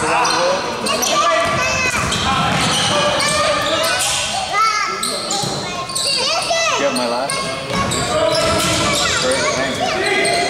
Get my last. Great, thanks.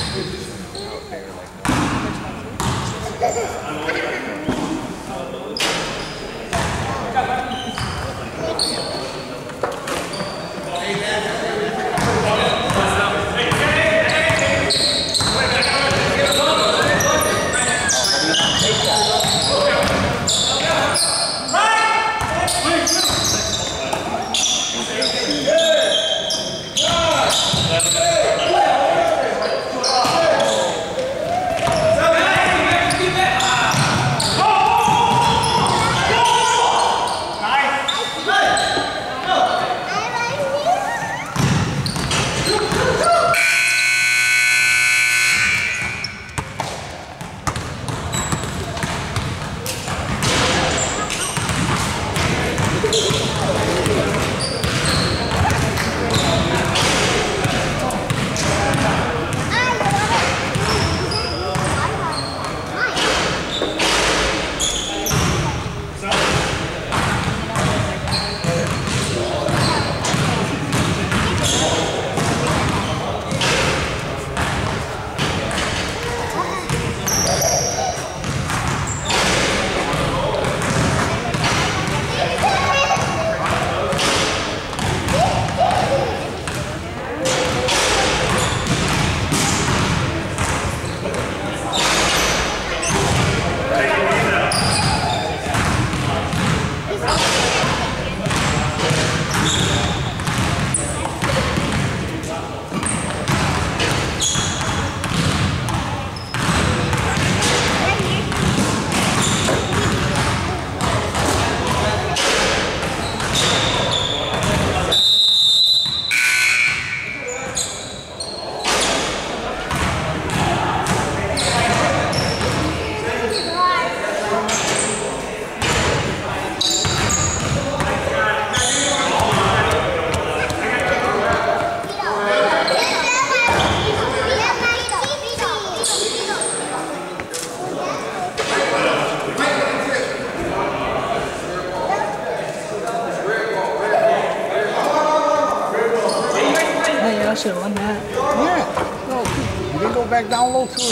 should have won that. Yeah. No, you didn't go back down low to him.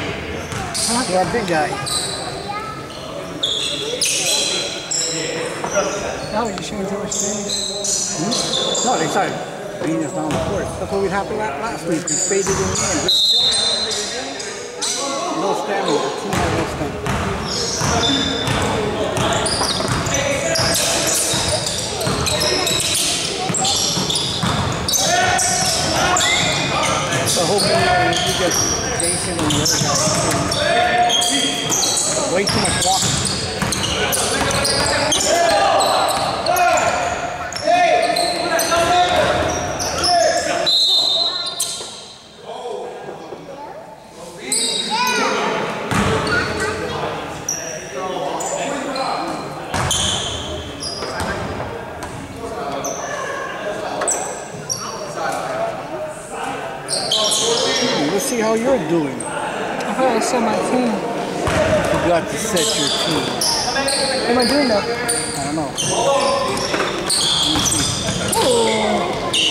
Huh? Yeah, big guy. Oh, you showing too much damage. No, they started beating us down the court. That's what happened last week. We faded in the end. No stamina. The team had no stamina. So hopefully we get Jason and the other guys. Way too much walking. Let's see how you're doing. I thought I saw my team. You forgot to set your team. What am I doing though? I don't know. Let me see. Oh.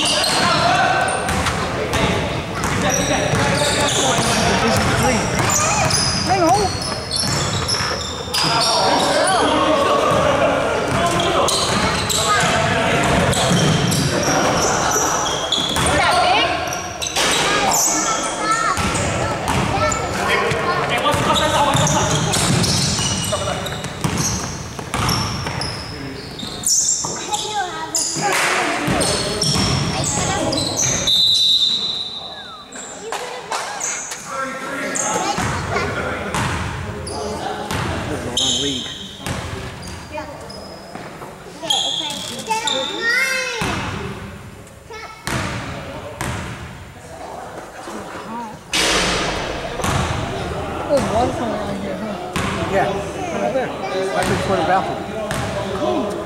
I know. There's water coming out here, huh? Yeah, right there. Right before the bathroom. Cool.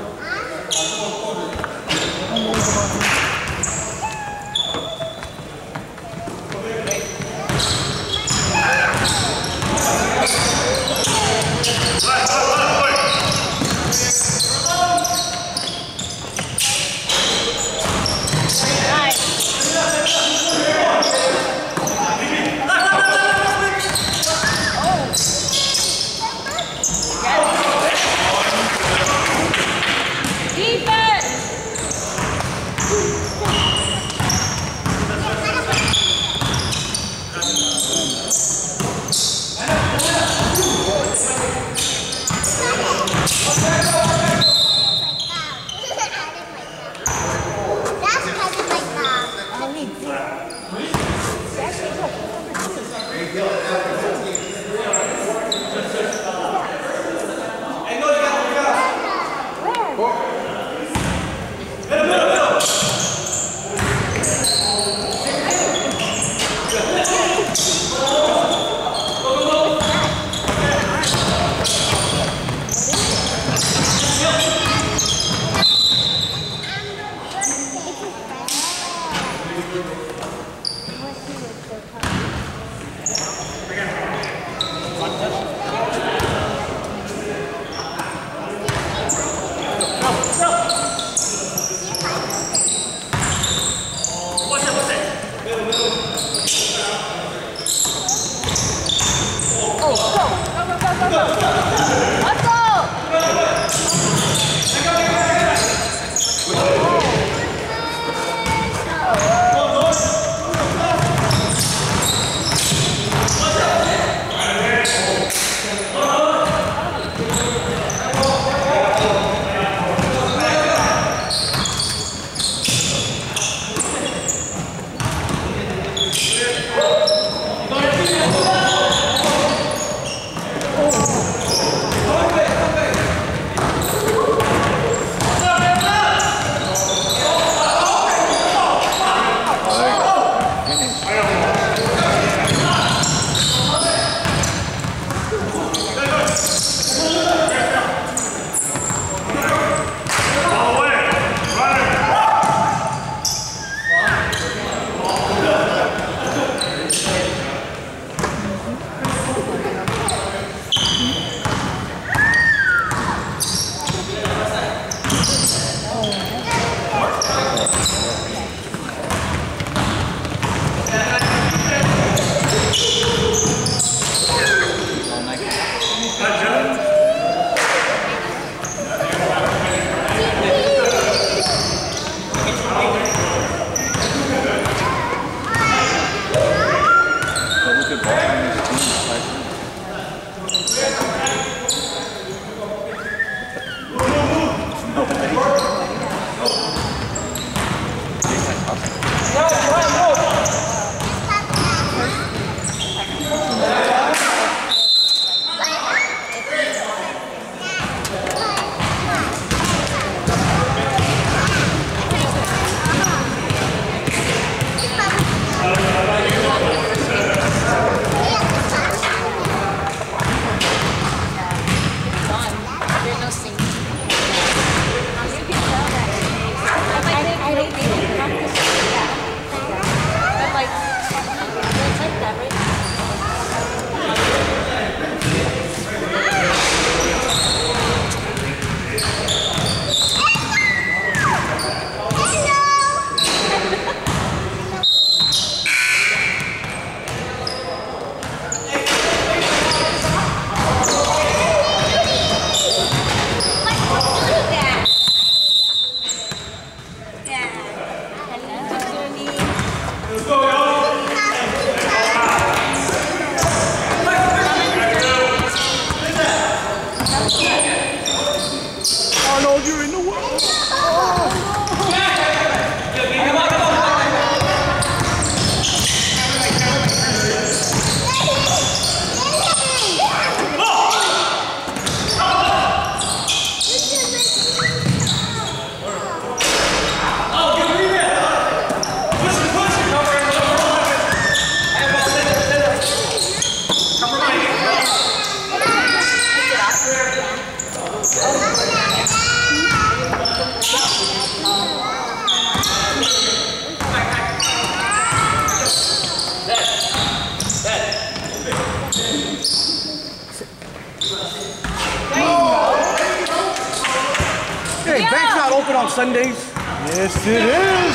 on Sundays? Yes, it is.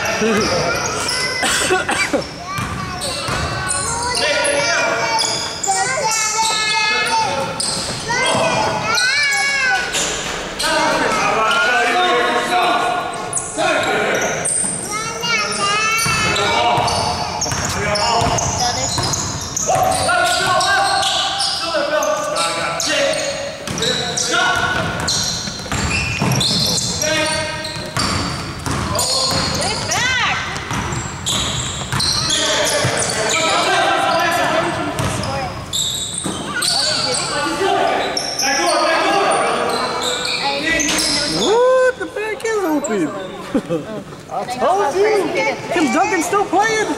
What? The back is open. I told you. Tim Duncan's still playing.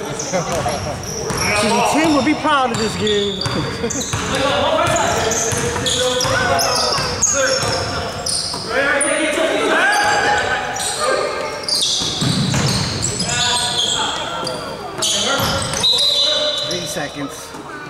Tim will be proud of this game. 3 seconds.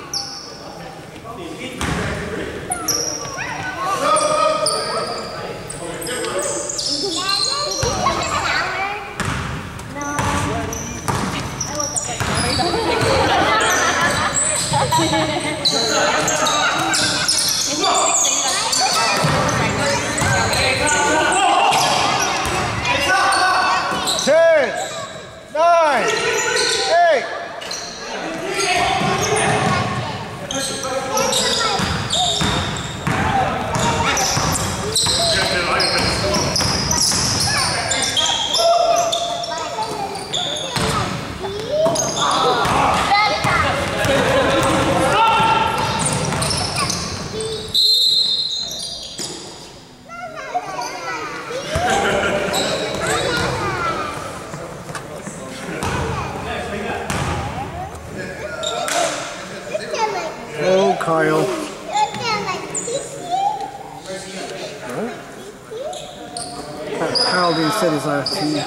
Oh, Kyle. Kyle didn't set his last team.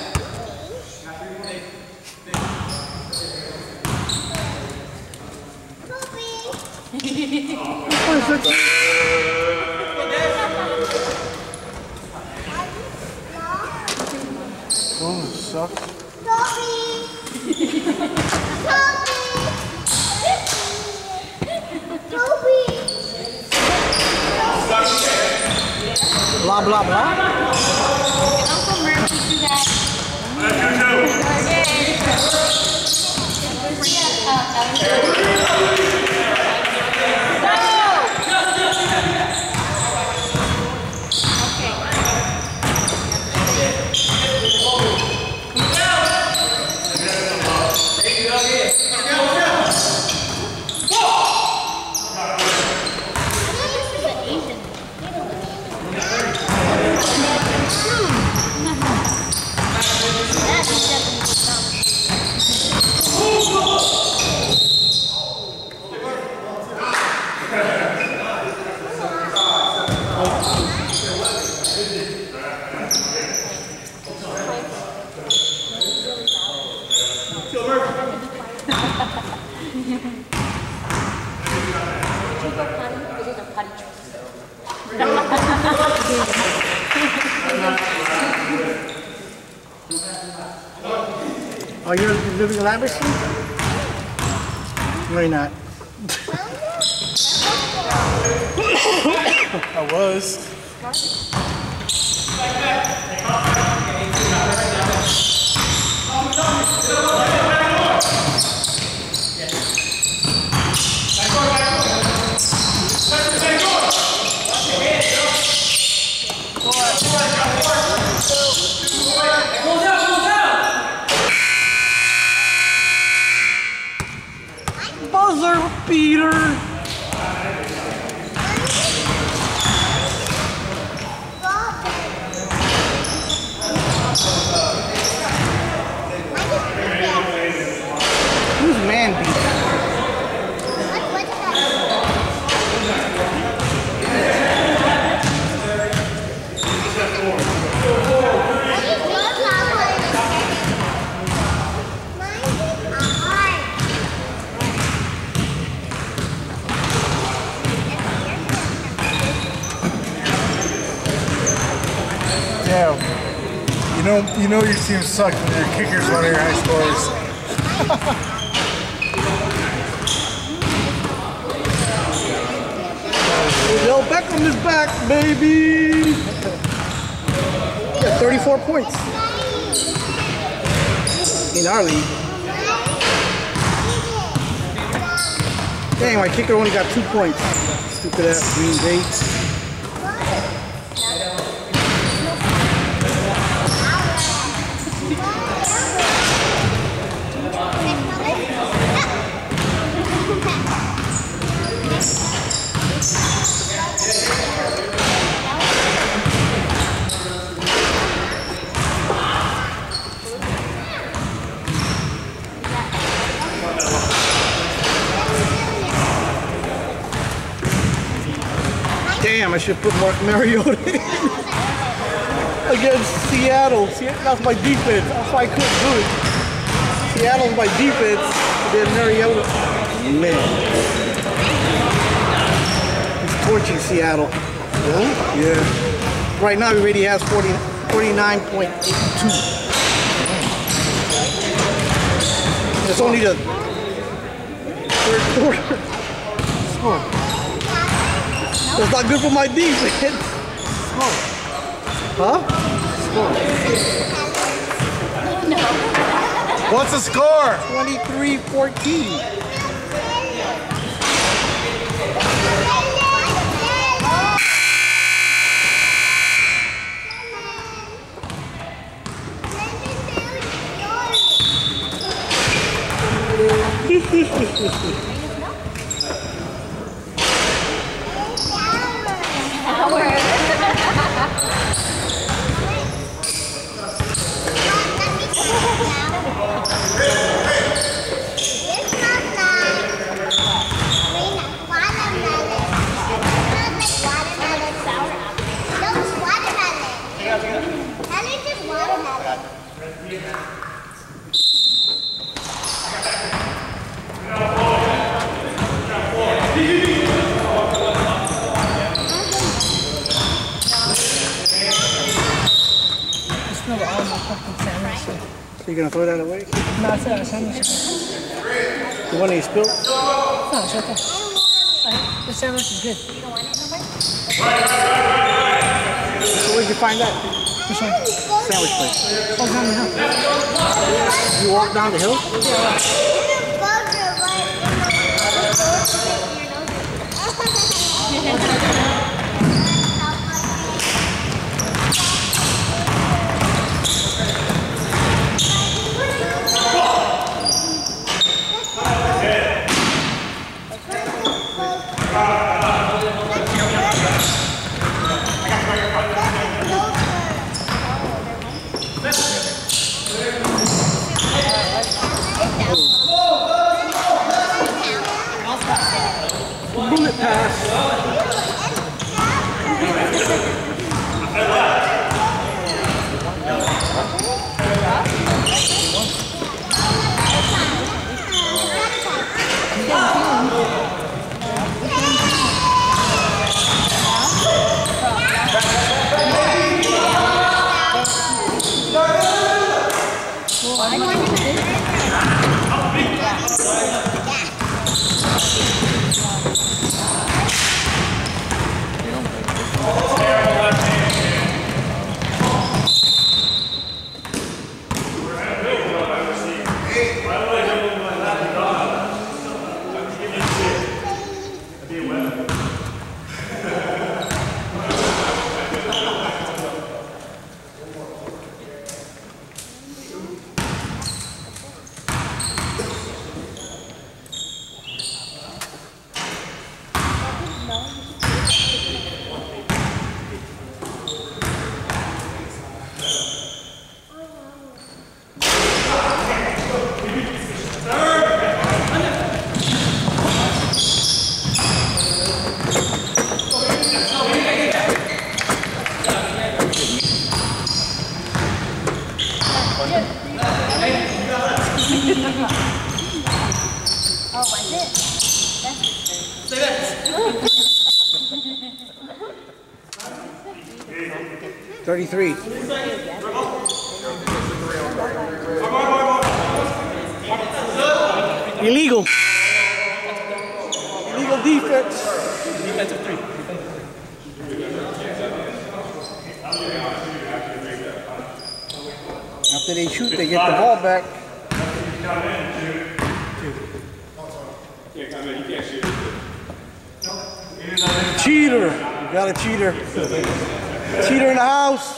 Oh, sucks. Blah, blah, blah. Uncle Murphy do that. Oh, you're living in Laverson? No, you're not. I was. Buzzer beater. Who's man beater? Damn. You know your team sucks when your kicker's one of your high scores. Odell Beckham is back, baby! Yeah, 34 points. In our league. Dang, my kicker only got 2 points. Stupid ass Green Bay. Damn, I should put Mark Mariota in against Seattle. That's my defense. That's why I couldn't do it. Seattle's my defense, and then Mariota. Man. He's torching Seattle. Really? Yeah. Right now, he already has 49.82. It's only the third quarter. Oh. That's not good for my defense. Oh. Huh? No. What's the score? 23-14. So you gonna throw that away? No, it's a sandwich. The one that you spilled? No, it's okay. The sandwich is good. So where'd you find that? Which one? Sandwich place. Oh, down the hill. You walk down the hill? Bullet pass. Oh, was it? That's 33. Illegal. Illegal defense. Defensive 3. After they shoot, they get the ball back. Cheater. You got a cheater. Cheater in the house.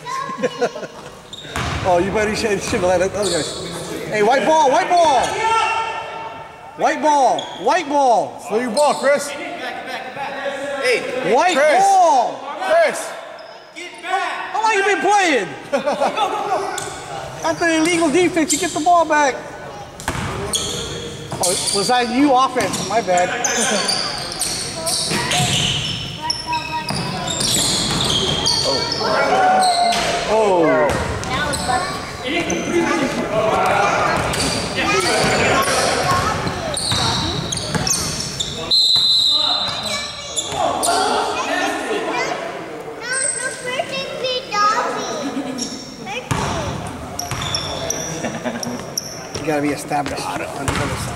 Oh, you better should have let it. Okay. Hey, white ball, white ball. White ball, white ball. Slow your ball, Chris. Hey, White Chris. ball. Chris. How long you been playing? After the illegal defense, you get the ball back. Oh, was that you offense? My bad. Oh. That was lucky. You gotta be established on the other side.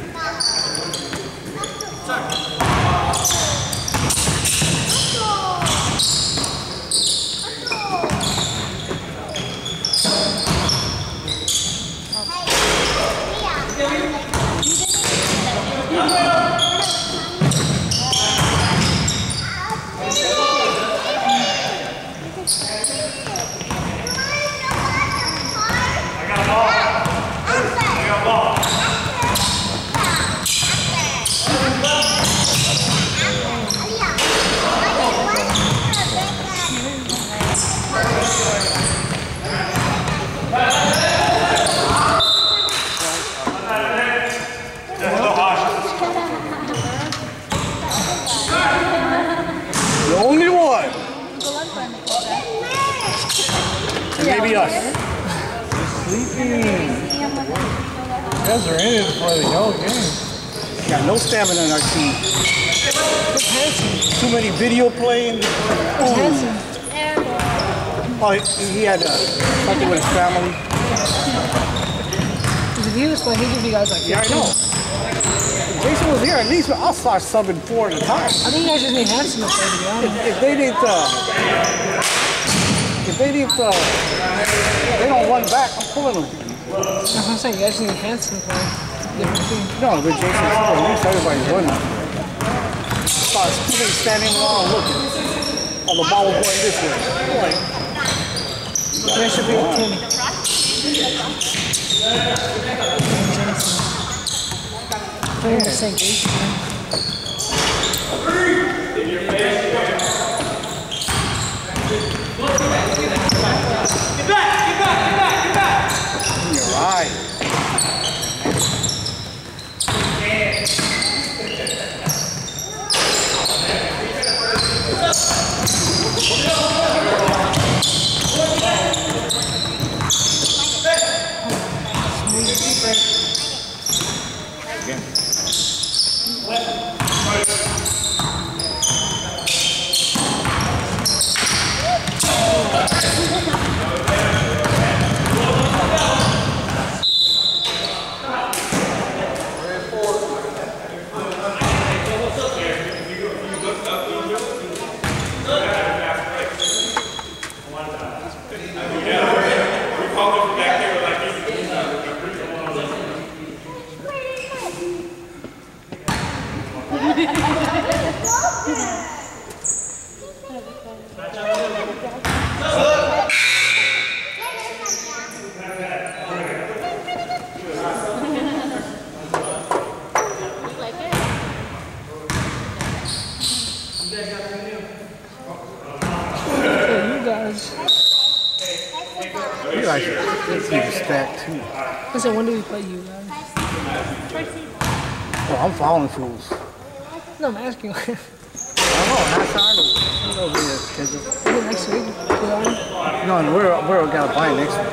The only one. And maybe us. Sleeping. You guys are in it for the whole game. Got no stamina on our team. Too many video playing. Oh, he had something with his family. If he was playing, he'd give you guys like. Yeah, I know. If Jason was here, at least I'll start subbing 4 at a time. I think you guys just need Hanson to play, to be honest. If they don't run back, I'm pulling them. That's what I'm saying. You guys need Hanson to play. Different team. No, but Jason's here. At least everybody's running. Start standing around looking. Oh, the ball was going this way. Boy. That should be with Kenny. They're in the same age. You're right. You guys are stacked too. I said, when do we play you guys? Oh, I'm following fools. No, I'm asking. I don't know, half time. Who knows when it's scheduled? Is it next week? No, we're gonna buy next week.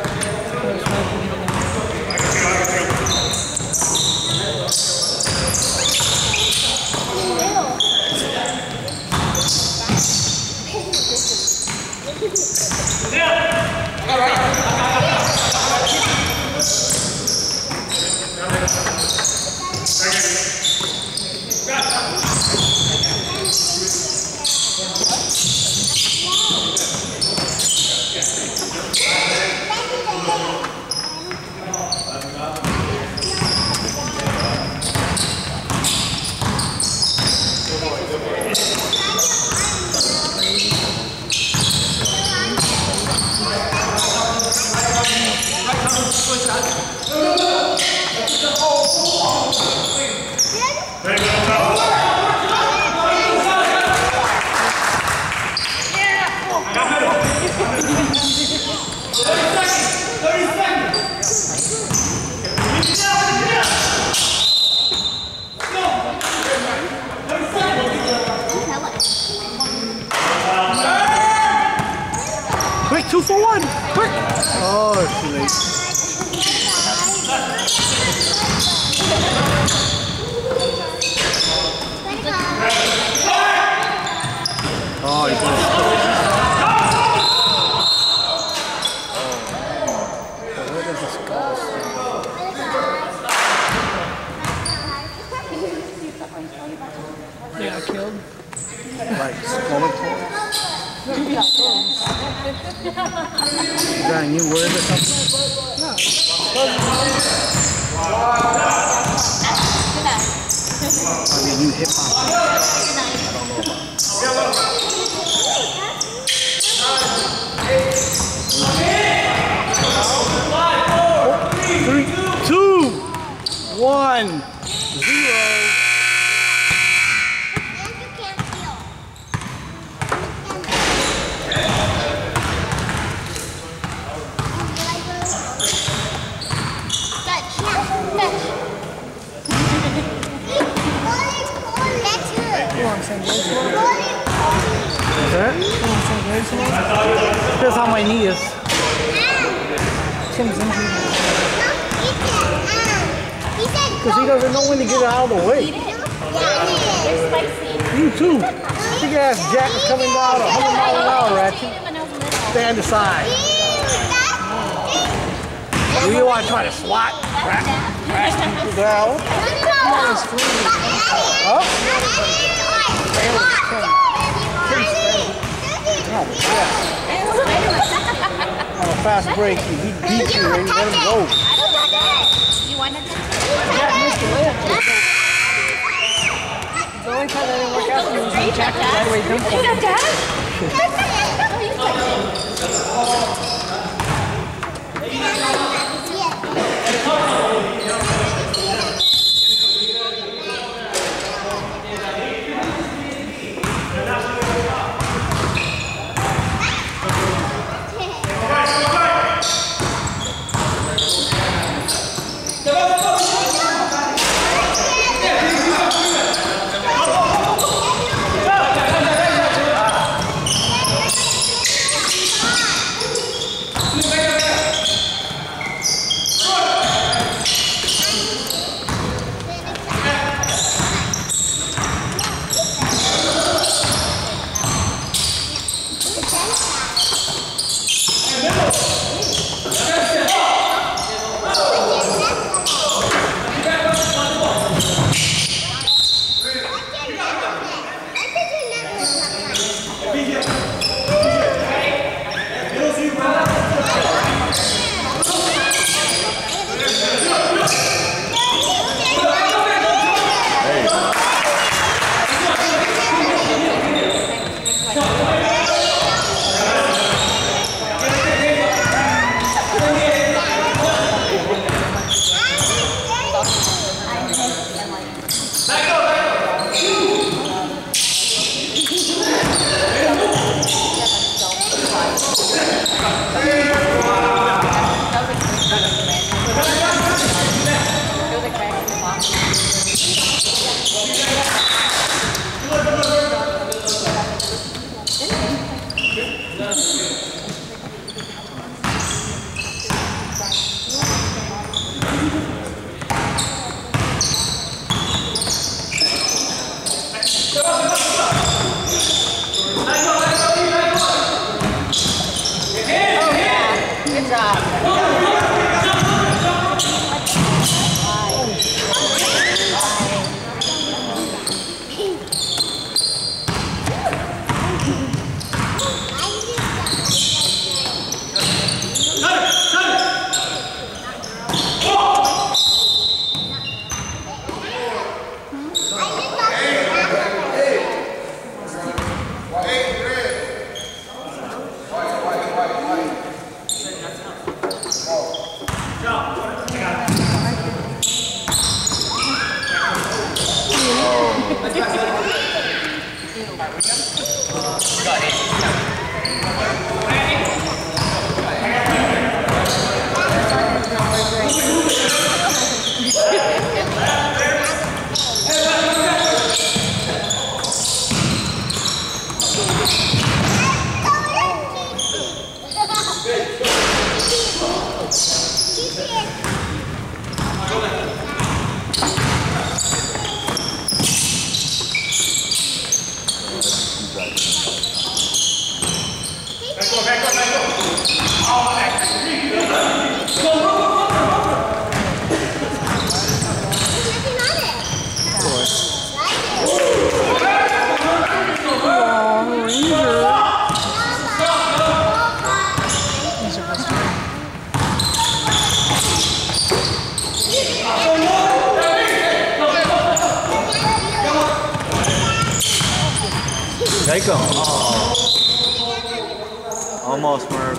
Too late. Oh, he did. They got killed. Like smaller toys. You got a new word or something? I mean, new hip hop. I don't know about. 3, 2, 1, 0. Depends how my knee is. Tim's injured. Because he doesn't know when to get it out of the way. You too. Big ass jack is coming down 100 miles an hour, Ratchet. Stand aside. Do you want to try to swat? Crash people down? Huh? Oh, yeah. On a fast break, he beat you and you let him go. You want to The only time that didn't work out for me was when Jack was right away dumped him. Take him. Oh. Almost, Merv.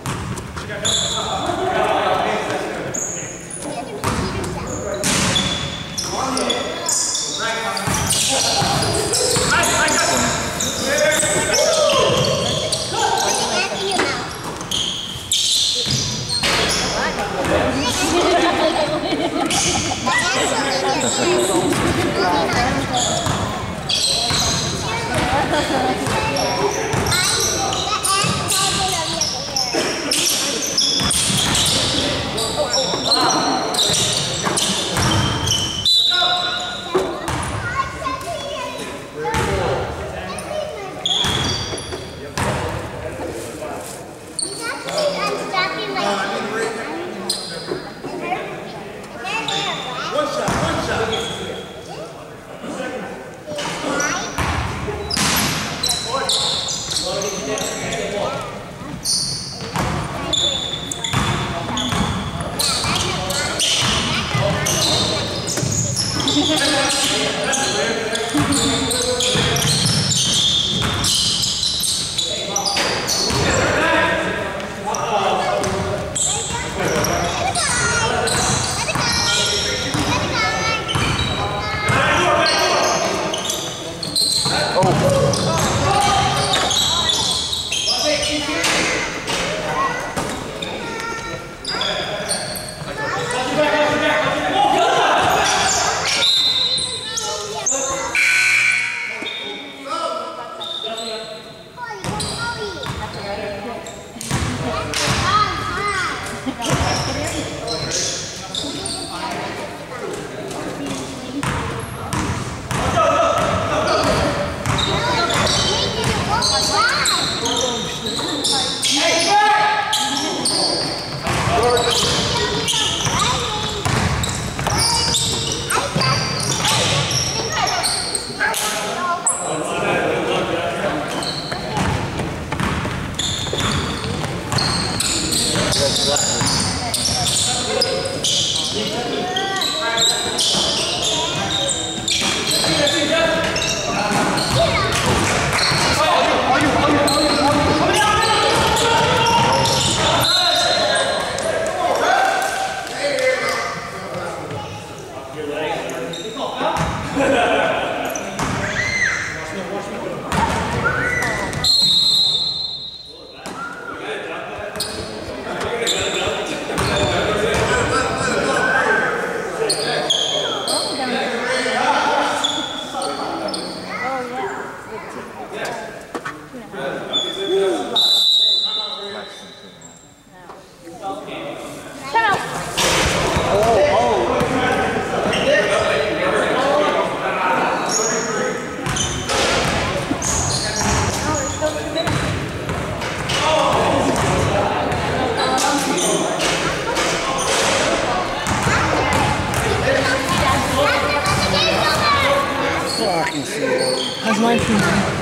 How's mine feeling?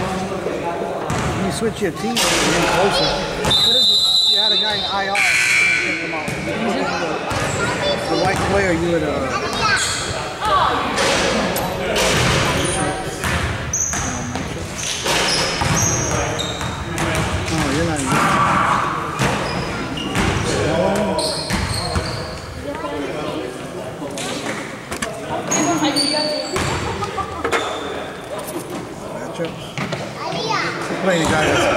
You switch your team, you're getting closer. What is it? You had a guy in IR. Take him out. The white player you would oh, you're not in playing a guy that's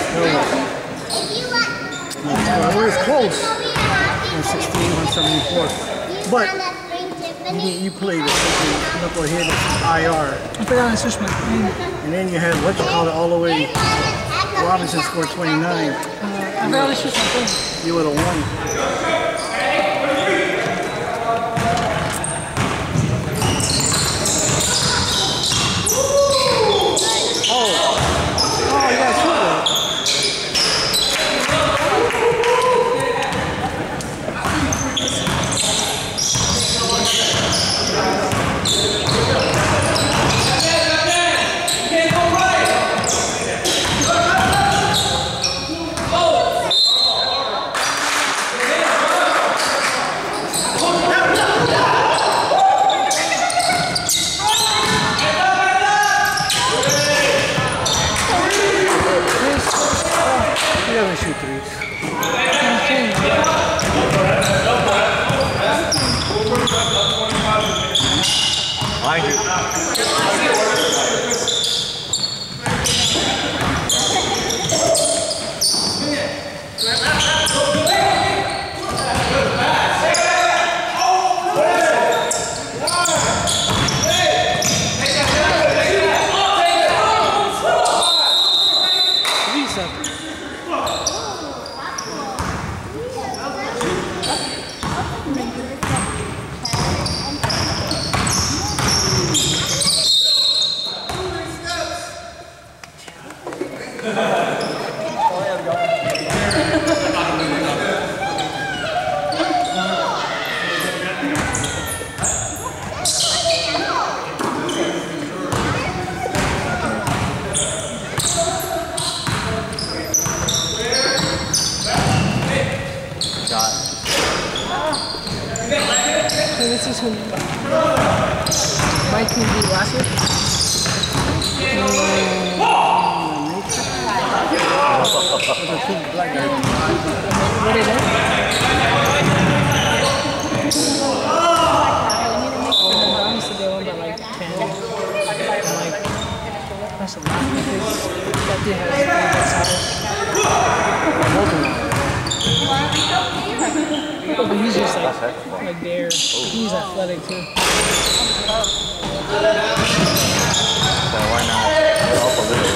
it was close. 116, 174. But you played a knucklehead IR. I put on a switchman. And then you had what you call it all the way. Robinson scored 29. I put on a switchman. You would have won. don't shoot threes. Mind you. This is who my team beat last week. What is it? Honestly, they won by like 10. Like, that's a lot because that dude has pretty good size. But he's just like there. He's athletic too. So why not help a little?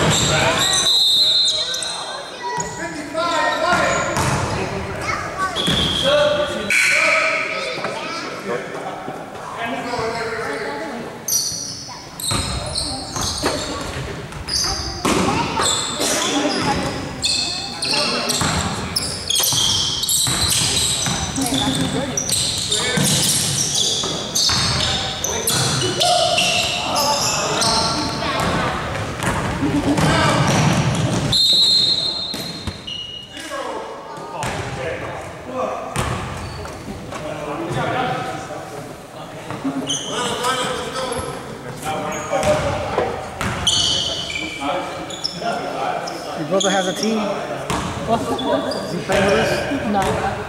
Your brother has a team? What? Is he playing with us? No.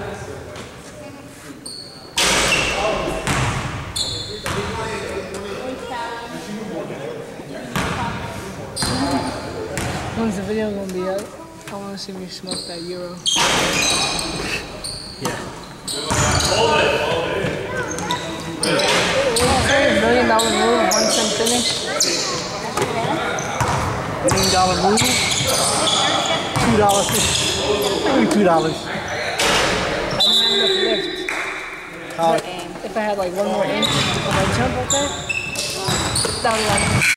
When's the video gonna be up? I wanna see me smoke that Euro. Yeah. $1 million move, 1 cent finish. $1 million move? $2. Only $2. I didn't have enough lift. If I had like 1 more inch of my jump up there, that would